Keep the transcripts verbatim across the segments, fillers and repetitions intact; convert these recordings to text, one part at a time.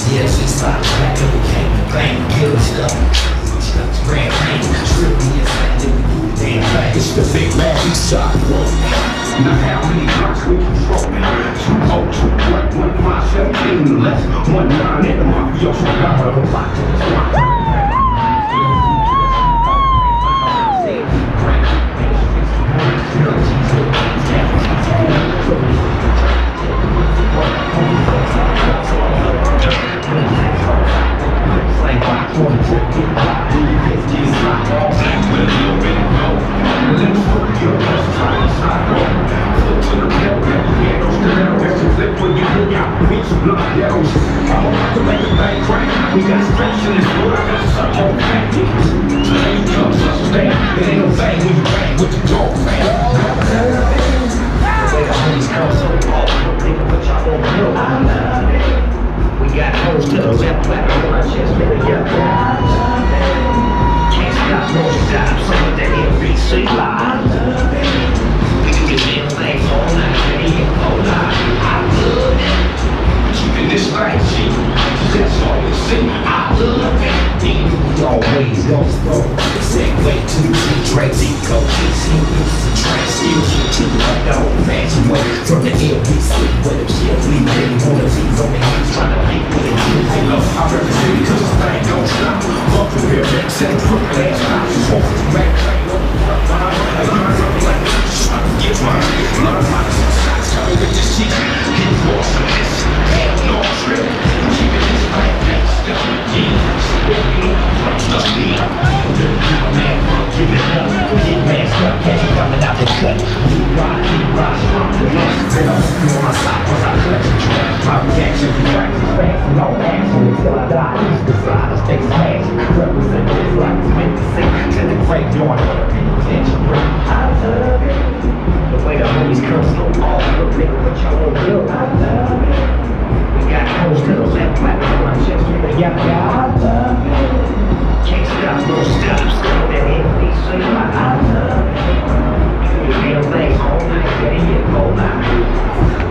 Yeah, she stopped back and became the thing. Good stuff. Grand pain, trippy and family. Damn right. It's the big man, he shot. Now how many blocks we control? Two oh two, one one five seventeen less, one nine in the mafioso got a block to the spot. We got strength in this world, that's our whole family. Ain't no such thing, it ain't no thing when you bang with the dog man. The way the homies come so off, don't think of what y'all don't know. I love it. We got hoes to the left, clap on my chest, really got that. Can't stop, won't stop, some of that N B C live. I love it. We can get them things all night, ready and all night. I love it. Keeping this thing cheap. That's all we see. I love it. We always go slow. Segue to the Drake, Zico, K C, the trash, still keep to the old fashioned way. From the L B C, where the shit we made one of these on the hands trying to make what it is. Hey, look, I represent it cause the thing don't stop. Up from here, back, set a crook ass stop. Walk the back, train up, up, up, like I'm running like this. Trying to get mine. Love my shots coming with this shit. Hit for some this. Hell no, trip. Keeping this thing next to the jeans. Stuff me up. Man, give it up. Get masked up. Catch you coming out the cut. You ride, you ride, strong. Then I'll put you on my side once I clutch the track. My reaction, you practice fast and all action until I die. East the side, I stay smash. Represent this like it's meant to sing. To the graveyard, for the penitentiary. I love it. The way the homies come so off. Look, nigga, what y'all won't do. I love it. We got hoes to the left, clap on my chest. Yeah, yeah, I love it. Can't stop, won't stop, stop that N B C like I love it. You damn things all night, ready and all night.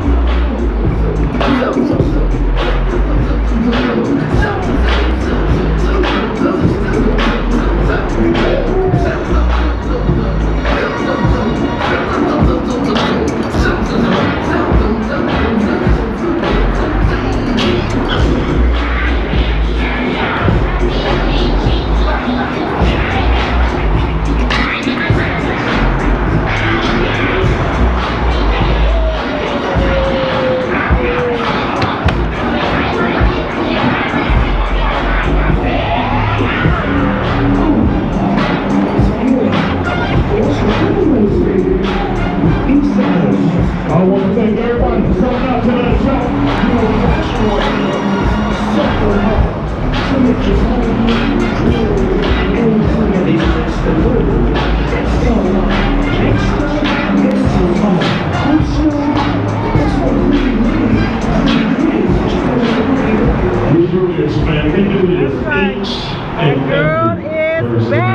I want to thank everybody for coming out to that show. You know, the actual sucker hard to make your home and for these things to move. It's so long. Gangsta, it's so long. Crucial, that's what we need. We do this, man. We do this each and every Thursday.